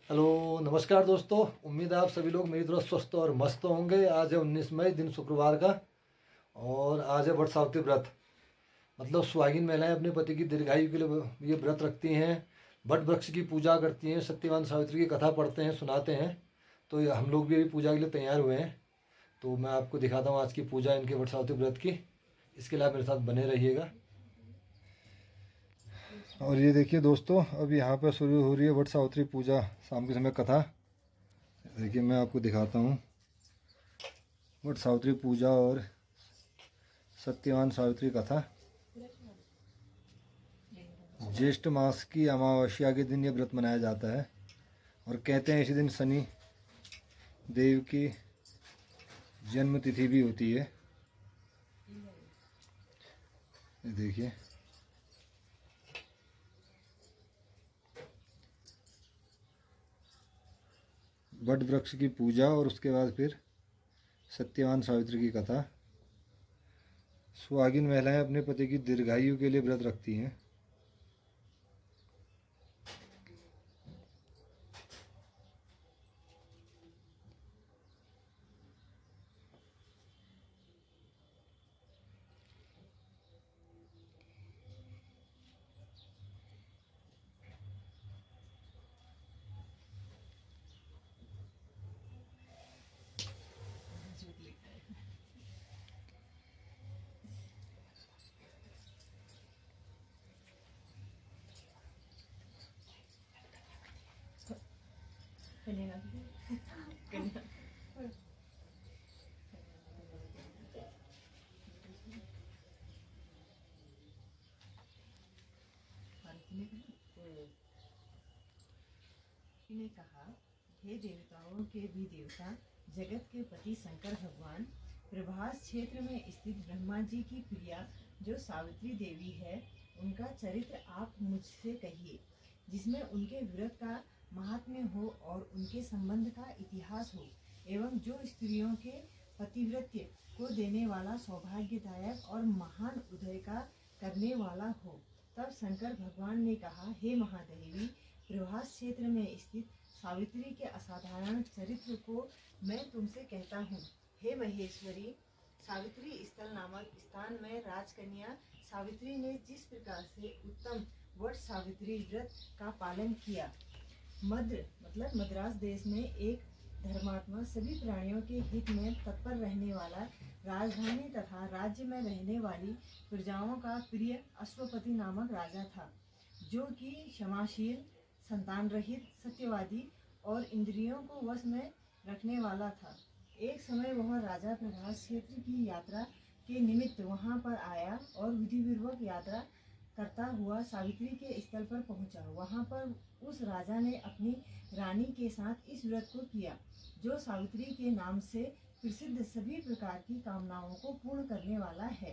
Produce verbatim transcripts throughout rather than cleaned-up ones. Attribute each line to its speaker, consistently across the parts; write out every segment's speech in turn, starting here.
Speaker 1: Hello नमस्कार दोस्तों, उम्मीद है आप सभी लोग मेरी तरह स्वस्थ और मस्त होंगे। आज है उन्नीस मई, दिन शुक्रवार का, और आज है वट सावित्री व्रत। मतलब सुहागिन महिलाएं अपने पति की दीर्घायु के लिए ये व्रत रखती हैं, वट वृक्ष की पूजा करती हैं, सत्यवान सावित्री की कथा पढ़ते हैं, सुनाते हैं। तो ये हम लोग भी अभी पूजा के लिए तैयार हुए हैं। तो मैं आपको दिखाता हूँ आज की पूजा इनके वट सावित्री व्रत की। इसके लिए आप मेरे साथ बने रहिएगा। और ये देखिए दोस्तों, अब यहाँ पर शुरू हो रही है वट सावित्री पूजा, शाम के समय कथा। देखिए मैं आपको दिखाता हूँ वट सावित्री पूजा और सत्यवान सावित्री कथा। ज्येष्ठ मास की अमावस्या के दिन ये व्रत मनाया जाता है और कहते हैं इसी दिन शनि देव की जन्म तिथि भी होती है। देखिए वट वृक्ष की पूजा और उसके बाद फिर सत्यवान सावित्री की कथा। सुहागिन महिलाएं अपने पति की दीर्घायु के लिए व्रत रखती हैं।
Speaker 2: ने कहा, हे देवताओं के भी देवता, जगत के पति शंकर भगवान, प्रभास क्षेत्र में स्थित ब्रह्मा जी की प्रिया जो सावित्री देवी है, उनका चरित्र आप मुझसे कहिए, जिसमें उनके व्रत का महात्म्य हो और उनके संबंध का इतिहास हो, एवं जो स्त्रियों के पतिव्रत्य को देने वाला, सौभाग्यदायक और महान उदय का करने वाला हो। तब शंकर भगवान ने कहा, हे महादेवी, प्रभास क्षेत्र में स्थित सावित्री के असाधारण चरित्र को मैं तुमसे कहता हूँ। हे महेश्वरी, सावित्री स्थल नामक स्थान में राजकन्या सावित्री ने जिस प्रकार से उत्तम वट सावित्री व्रत का पालन किया, मद्र मतलब मद्रास देश में एक धर्मात्मा, सभी प्राणियों के हित में तत्पर रहने वाला, राजधानी तथा राज्य में रहने वाली प्रजाओं का प्रिय अश्वपति नामक राजा था, जो कि क्षमाशील, संतान रहित, सत्यवादी और इंद्रियों को वश में रखने वाला था। एक समय वह राजा प्रभास क्षेत्र की यात्रा के निमित्त वहां पर आया और विधिपूर्वक यात्रा करता हुआ सावित्री के स्थल पर पहुंचा। वहां पर उस राजा ने अपनी रानी के साथ इस व्रत को किया, जो सावित्री के नाम से प्रसिद्ध सभी प्रकार की कामनाओं को पूर्ण करने वाला है।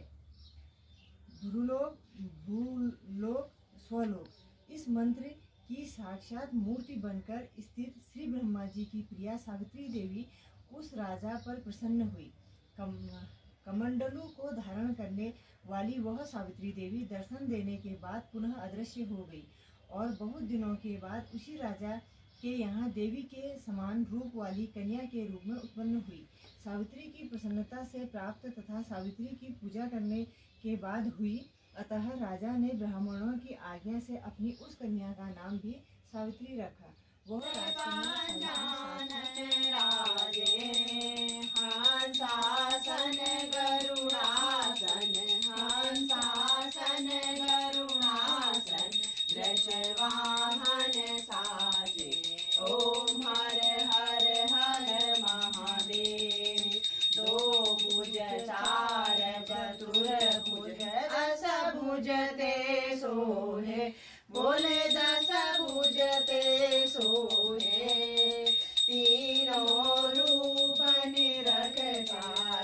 Speaker 2: भूलोक, भूलोक, स्वलोक, इस मंत्र की साक्षात मूर्ति बनकर स्थित श्री ब्रह्मा जी की प्रिया सावित्री देवी उस राजा पर प्रसन्न हुई। कम, कमंडलू को धारण करने वाली वह सावित्री देवी दर्शन देने के बाद पुनः अदृश्य हो गई और बहुत दिनों के बाद उसी राजा के यहाँ देवी के समान रूप वाली कन्या के रूप में उत्पन्न हुई। सावित्री की प्रसन्नता से प्राप्त तथा सावित्री की पूजा करने के बाद हुई। अतः राजा ने ब्राह्मणों की आज्ञा से अपनी उस कन्या का नाम भी सावित्री रखा। वह ओम हर हर हर महादेव। दो भुज चार चतुर भुज दस भुज ते सोहे, बोले दस भुज ते सोहे। तीनों रूप निरखता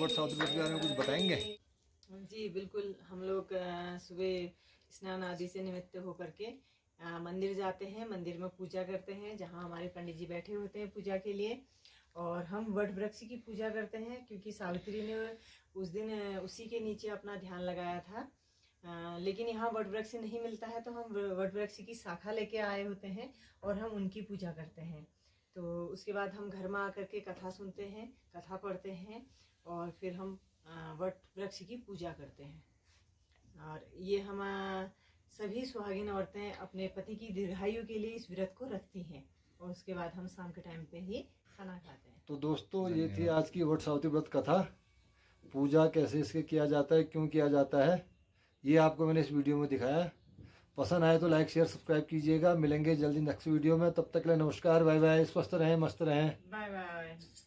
Speaker 1: वट सावित्री व्रत के बारे में कुछ बताएंगे?
Speaker 2: जी बिल्कुल, हम लोग अ, सुबह स्नान आदि से निमित्त होकर के अ, मंदिर जाते हैं, मंदिर में पूजा करते हैं, जहाँ हमारे पंडित जी बैठे होते हैं पूजा के लिए। और हम वट वृक्ष की पूजा करते हैं, क्योंकि सावित्री ने उस दिन अ, उसी के नीचे अपना ध्यान लगाया था। अ, लेकिन यहाँ वट वृक्ष नहीं मिलता है, तो हम वट वृक्ष की शाखा लेके आए होते हैं और हम उनकी पूजा करते हैं। तो उसके बाद हम घर में आकर के कथा सुनते हैं, कथा पढ़ते हैं और फिर हम अ, वट वृक्ष की पूजा करते हैं। और ये हम अ, सभी सुहागिन औरतें अपने पति की दीर्घायु के लिए इस व्रत को रखती हैं। और उसके बाद हम शाम के टाइम पे ही खाना खाते हैं।
Speaker 1: तो दोस्तों, ये थी आज की वट सावित्री व्रत कथा। पूजा कैसे इसके किया जाता है, क्यों किया जाता है, ये आपको मैंने इस वीडियो में दिखाया। पसंद आए तो लाइक शेयर सब्सक्राइब कीजिएगा। मिलेंगे जल्दी नेक्स्ट वीडियो में, तब तक के लिए नमस्कार, बाय बाय। स्वस्थ रहें, मस्त रहें।
Speaker 2: Bye bye.